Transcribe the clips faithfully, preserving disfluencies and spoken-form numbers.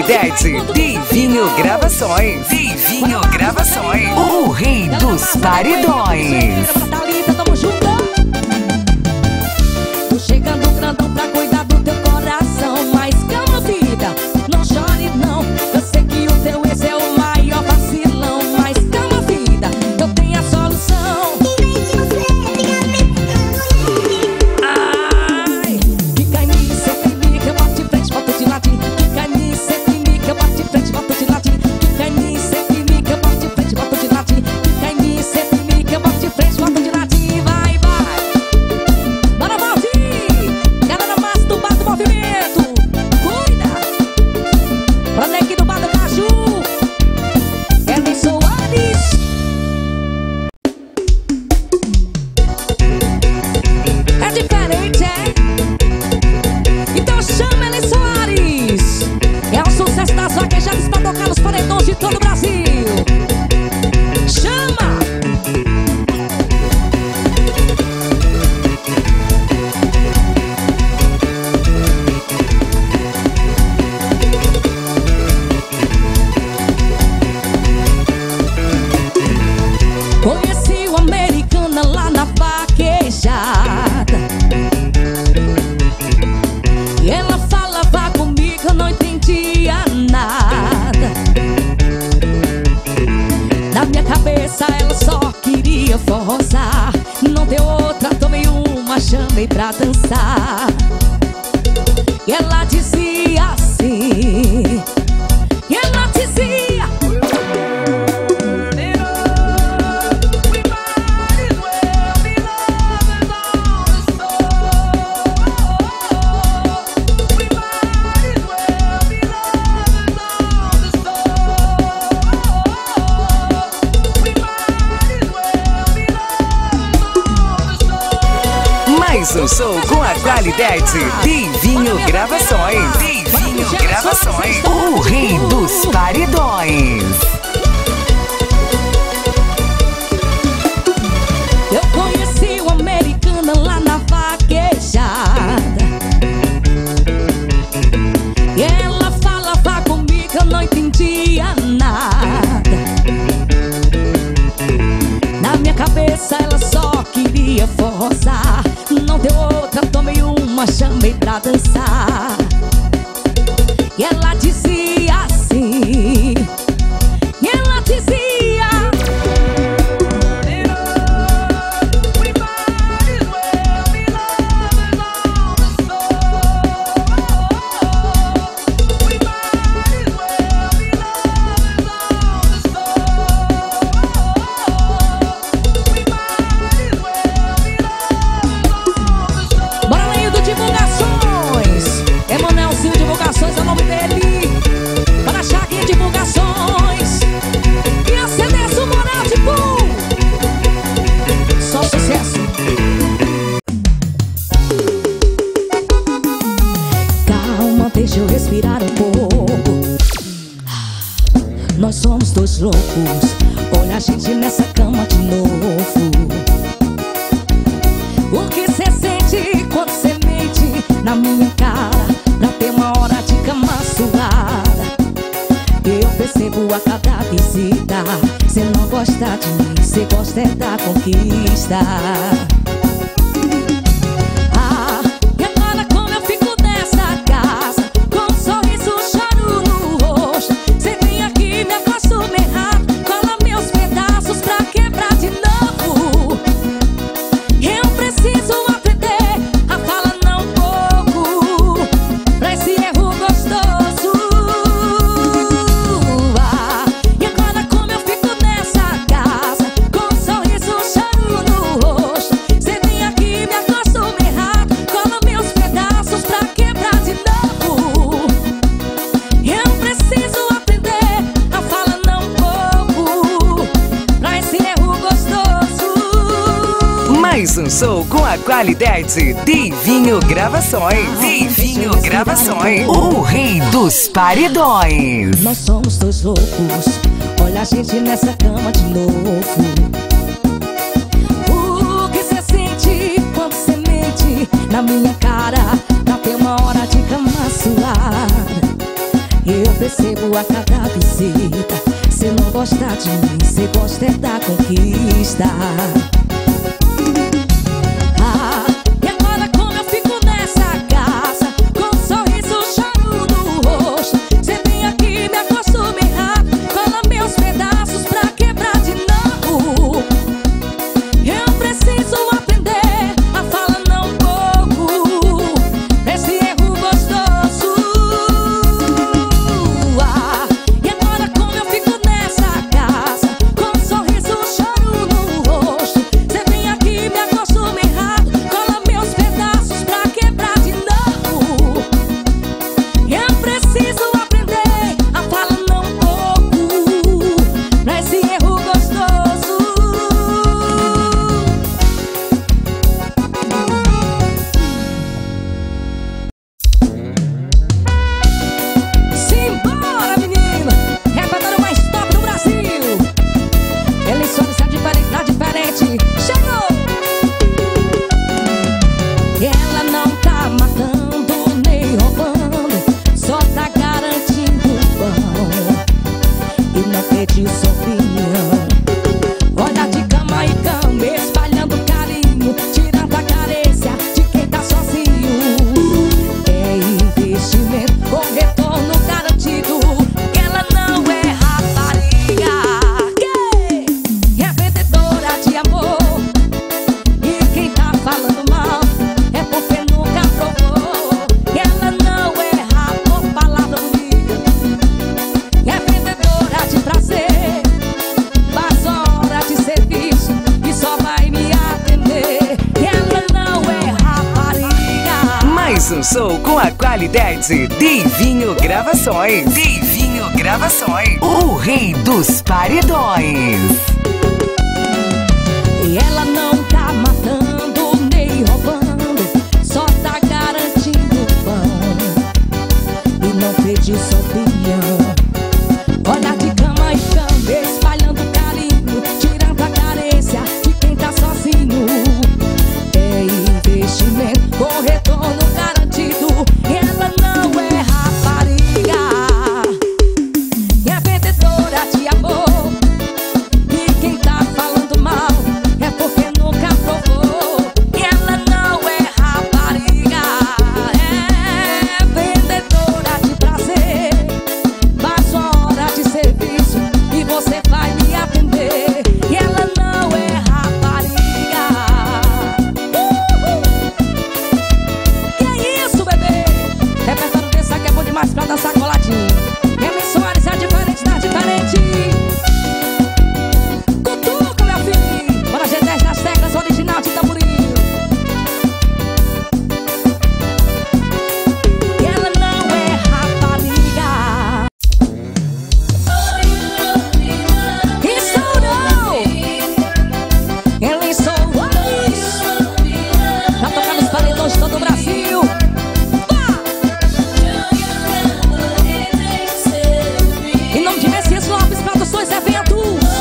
qualidade. Divinho Gravações. Divinho Gravações. O rei dos paredões. Tamo junto. Tô chegando grandão pra cuidar do teu coração. Mas calma, vida, não chore não. Eu sei que o teu ex é o maior vacilão. Mas calma, vida, eu tenho a solução. Ai, fica em mim, senta em mim, que eu bato de frente, volto de ladinho. Fica em mim, senta em mim, que eu bato de frente, volto de ladinho. Fica em mim, senta em mim, que eu bato de frente, volto de ladinho. Fica em mim, senta em mim, que eu bato de frente, volto de ladinho. Vai, vai. Bora, Valdir! Galera massa do bar do movimento. Cuida! Pra neguinho do bar do Caju. Kevin Soares. É diferente, é? Então chama ele, Soares. É o sucesso das vaquejadas pra tocar nos paredões de todo o Brasil. Chama! Conheci uma americana lá na vaquejada. E ela falava comigo, eu não entendia nada. Na minha cabeça ela só queria forçar. Não deu outra, tomei uma, chamei pra dançar. E ela dizia assim. E ela dizia. Mais um show com a qualidade. Divinho Gravações. Divinho Gravações. O rei dos paredões. Eu conheci uma americana lá na vaquejada. E ela falava comigo, eu não entendia nada. Na minha cabeça ela só queria forçar. Não deu outra, tomei uma, chamei pra dançar. E ela dizia assim. E ela dizia. Bora, Leildo Divulgações. Emanuelzinho Divulgações é o nome dele. Para Chaguinha Divulgações. E a C D Sumoral de Pum. Só sucesso. Calma, deixa eu respirar um pouco. Nós somos dois loucos. Olha a gente nessa cama de novo. O que cê sente quando cê mente na minha cara pra ter uma hora de cama suada? Eu percebo a cada visita. Cê não gosta de mim, cê gosta é da conquista. Ah, e agora como eu fico nessa casa, com um sorriso, choro no rosto. Cê vem aqui, me acostuma errado, cola meus pedaços pra quebrar de novo. Eu preciso aprender a falar não pouco pra esse erro gostoso. Ah, e agora como eu fico nessa casa, com um sorriso, choro no rosto. Cê vem aqui, me acostuma errado, cola meus pedaços pra quebrar de novo. Eu preciso aprender a falar não pouco pra esse erro gostoso. Mais um show com a qualidade. Divinho Gravações. Divinho Gravações. O rei dos paredões. Nós somos dois loucos. Olha a gente nessa cama de novo. O que cê sente quando cê mente na minha cara pra ter uma hora de cama suada? Eu percebo a cada visita, cê não gosta de mim, cê gosta é da conquista. Ah, e agora como eu fico nessa casa, com um sorriso, choro no rosto, cê vem aqui me acostuma errado, cola meus pedaços pra quebrar de novo. Eu preciso aprender a falar não pouco, esse erro gostoso. Ah, e agora como eu fico nessa casa, com um sorriso, choro no rosto, cê vem aqui me acostuma errado, cola meus pedaços pra quebrar de novo. Eu preciso aprender a falar não pouco, pra esse erro gostoso. Simbora, menina! Repertório mais top do Brasil. Ele só está diferente, tá diferente. Chegou! Ela não tá matando nem roubando, só tá garantindo o pão e não pediu sua opinião. Olha de cama em cama, espalhando carinho, tirando a carência de quem tá sozinho. É investimento com retorno garantido. Ela não é rapariga, que é vendedora de amor. E quem tá falando mal é porque nunca provou. Ela não é rapor, palavra bonita, é vendedora de prazer, faz hora de serviço e só vai me atender. Ela não é rapariga. Mais um show com a qualidade Divinho Gravações. Divinho Gravações, o rei dos paredões. E ela não tá matando nem roubando, só tá garantindo o pão e não pediu sua opinião. Olha de cama em cama, espalhando carinho, tirando a carência de quem tá sozinho. É investimento com retorno garantido. Ela não é rapariga, é vendedora de amor. E quem tá falando mal é porque nunca provou. Ela não é rapariga, é vendedora de prazer, faz hora de serviço e você vai me atender. E ela não é rapariga. Uhul! Que isso, bebê? Repertório desse aqui é bom demais pra dançar coladinho. Emi Soares é diferente, tá diferente. Cutuca, meu filho, bora G dez nas teclas, original de tamborim. E ela não é rapariga. Estourou! Ele Soares pra tocar nos paredões de todo o Brasil. Vá! Em nome de Messias Lopes Produções Eventos.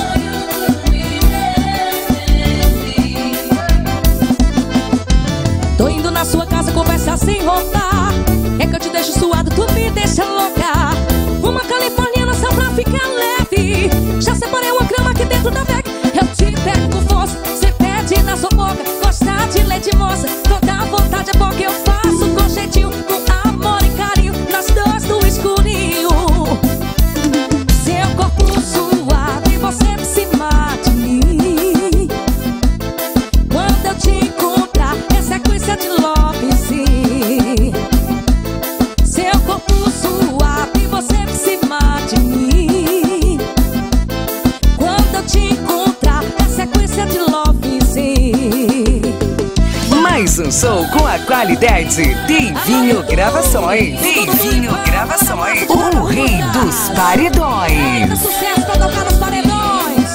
Tô indo na sua casa conversar sem roubar. É que eu te deixo suado, tu me deixa louca. Uma californiana só pra ficar leve. Já separei uma grama aqui dentro da bag. Eu te pego com força, cê pede na sua boca. Gosta de leite moça, toda vontade é porque eu faço com jeitinho, com amor e carinho, nas dores do escurinho. Seu corpo suave, você se mate em mim. Quando eu te encontrar, é sequência de love, sim. Seu corpo suave, você se mate em mim. Quando eu te encontrar, é sequência de love, sim. Mais um show com a qualidade Divinho Gravações. Divinho Gravações, o rei dos paredões. Sucesso pra tocar nos paredões.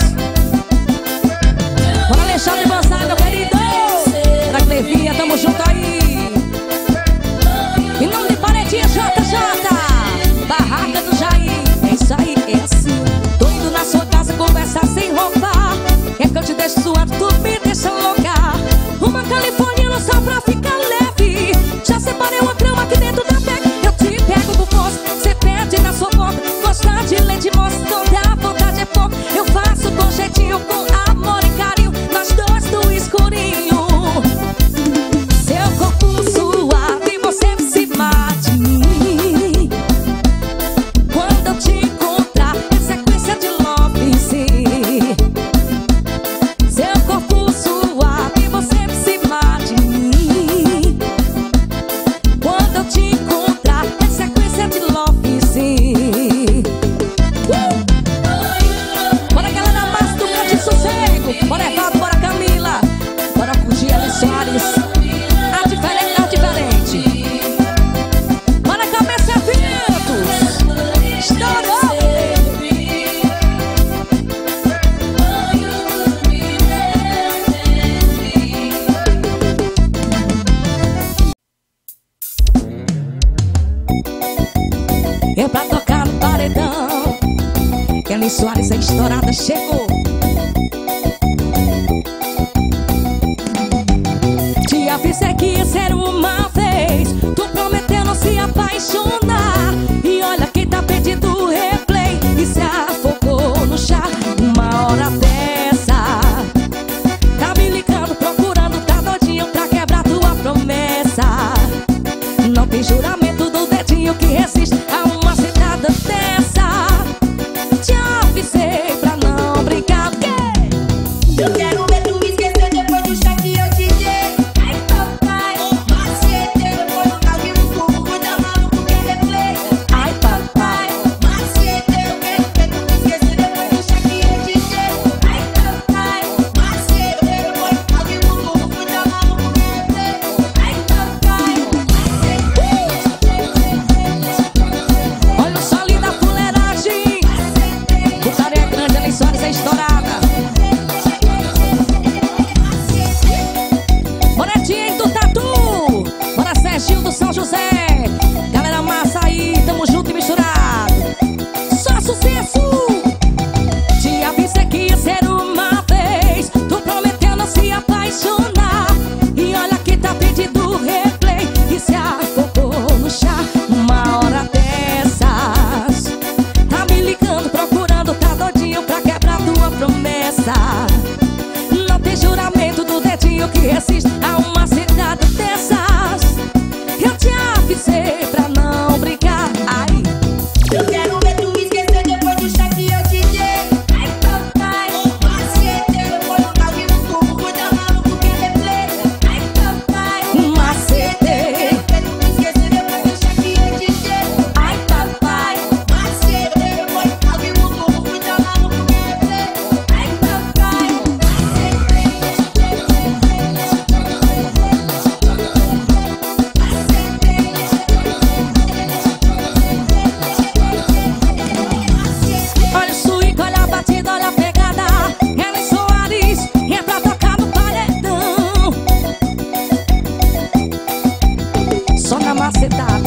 Bora Alexandre Manzai, meu querido. Pra Clevinha, tamo junto aí. Em nome de Paredinha J J, Barraca do Jair. É isso aí, é assim. Tô indo na sua casa conversar sem roubar. É que eu te deixo suado, tu me deixa louca. Uma californiana só pra ficar leve. Já separei uma grama aqui dentro da bag. Eu te pego com força, cê perde na sua pra tocar no paredão. Kelly Soares, a estourada chegou. Te avisei que ia ser uma vez. Tu prometeu não se apaixonar. E olha que tá pedindo replay e se afogou no chá. Uma hora dessa tá me ligando, procurando, tá doidinho pra quebrar tua promessa. Não tem juramento do dedinho que resiste a uma sentada dessa. Te avisei pra não brincar, porque eu quero ver tu esquecer depois do chá que eu te dei. Ai papai, macete, depois do carro e o fogo vou dar maluco que replay. Ai papai, macete, eu quero ver tu esquecer depois do chá que eu te dei. Ai papai, macete, depois do carro e o fogo vou dar maluco que replay. Ai papai, macete. olha o sol da fuleiragem. Putaria grande, Kelly Soares, é estourada. Bonetinha do Tatu, bora Serginho do São José. Galera massa aí, tamo junto e misturado. Só sucesso. Te avisei que ia ser uma vez. Tu prometeu não se apaixonar. E olha que tá pedindo replay e se afogou no chá. Uma hora dessas tá me ligando, procurando, tá doidinho pra quebrar tua promessa. Não tem juramento do dedinho que resiste a uma cidade dessas. Eu te avisei pra não brincar. Ai, Eu quero ver tu esquecer depois do chá que eu te dei. Ai papai, macete, depois do carro e o fogo vou dar maluco que replay. Ai papai, macete. eu quero ver tu esquecer depois do chá que eu te dei. Ai papai, macete, depois do carro e o fogo vou dar maluco que replay. Ai papai, Olha o swing, olha a batida, olha a pegada. Kelly Soares, é pra tocar no paredão. Só na macetada.